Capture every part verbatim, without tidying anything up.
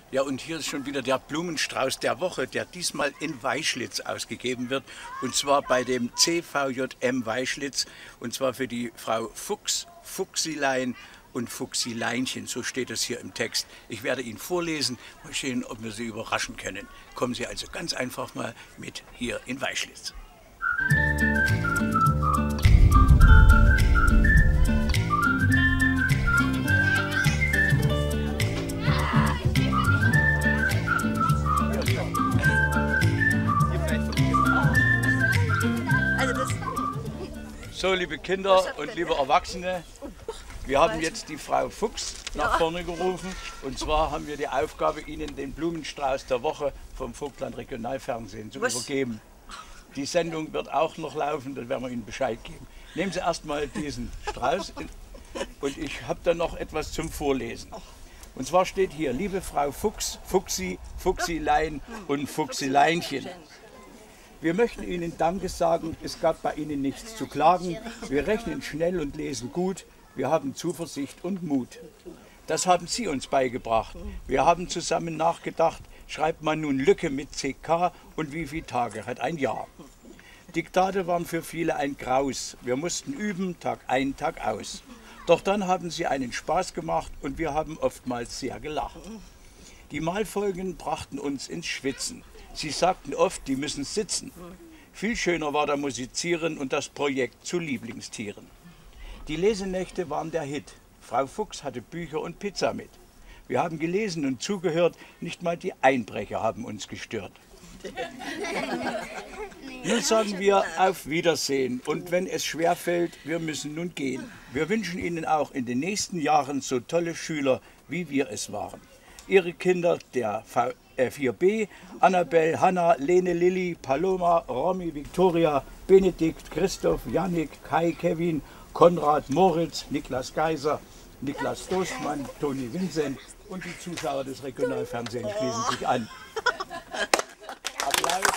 Ja, und hier ist schon wieder der Blumenstrauß der Woche, der diesmal in Weischlitz ausgegeben wird. Und zwar bei dem C V J M Weischlitz. Und zwar für die Frau Fuchs, Fuchsilein und Fuchsileinchen. So steht es hier im Text. Ich werde ihn vorlesen. Mal sehen, ob wir Sie überraschen können. Kommen Sie also ganz einfach mal mit hier in Weischlitz. So, liebe Kinder und liebe Erwachsene, wir haben jetzt die Frau Fuchs nach vorne gerufen. Und zwar haben wir die Aufgabe, Ihnen den Blumenstrauß der Woche vom Vogtland Regionalfernsehen zu übergeben. Die Sendung wird auch noch laufen, dann werden wir Ihnen Bescheid geben. Nehmen Sie erstmal diesen Strauß und ich habe dann noch etwas zum Vorlesen. Und zwar steht hier, liebe Frau Fuchs, Fuchsi, Fuchsilein und Fuchsileinchen. Wir möchten Ihnen Danke sagen, es gab bei Ihnen nichts zu klagen. Wir rechnen schnell und lesen gut. Wir haben Zuversicht und Mut. Das haben Sie uns beigebracht. Wir haben zusammen nachgedacht, schreibt man nun Lücke mit C K und wie viele Tage hat ein Jahr. Diktate waren für viele ein Graus. Wir mussten üben, Tag ein, Tag aus. Doch dann haben sie einen Spaß gemacht und wir haben oftmals sehr gelacht. Die Malfolgen brachten uns ins Schwitzen. Sie sagten oft, die müssen sitzen. Viel schöner war da Musizieren und das Projekt zu Lieblingstieren. Die Lesenächte waren der Hit. Frau Fuchs hatte Bücher und Pizza mit. Wir haben gelesen und zugehört, nicht mal die Einbrecher haben uns gestört. Nun sagen wir auf Wiedersehen und wenn es schwerfällt, wir müssen nun gehen. Wir wünschen Ihnen auch in den nächsten Jahren so tolle Schüler, wie wir es waren. Ihre Kinder der V vier B, Annabelle, Hanna, Lene, Lilly, Paloma, Romy, Victoria, Benedikt, Christoph, Jannik, Kai, Kevin, Konrad, Moritz, Niklas Geiser, Niklas Dostmann, Toni Vincent und die Zuschauer des Regionalfernsehens schließen sich an. Applaus.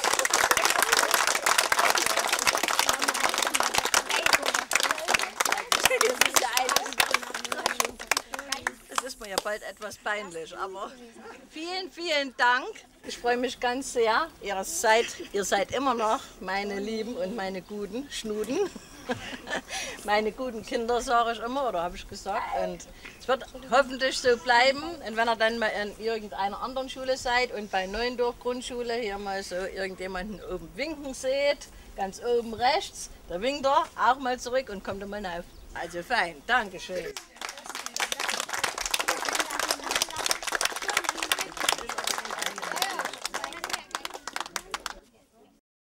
Das ist mir ja bald etwas peinlich, aber vielen, vielen Dank. Ich freue mich ganz sehr. Ihr seid, ihr seid immer noch meine Lieben und meine guten Schnuden. Meine guten Kinder, sage ich immer, oder habe ich gesagt. Und es wird hoffentlich so bleiben. Und wenn ihr dann mal in irgendeiner anderen Schule seid und bei Neuendorf Grundschule hier mal so irgendjemanden oben winken seht, ganz oben rechts, da winkt er auch mal zurück und kommt immer auf. Also fein, Dankeschön.